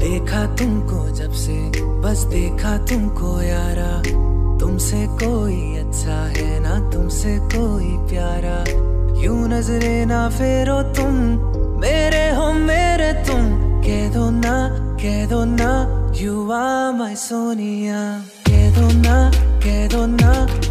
देखा तुमको जब से, बस देखा तुमको यारा, तुमसे कोई अच्छा है ना तुमसे कोई प्यारा। यूं नजरे ना फेरो तुम, मेरे हो मेरे तुम, कह दो ना, यू आर माय सोनिया, कह दो ना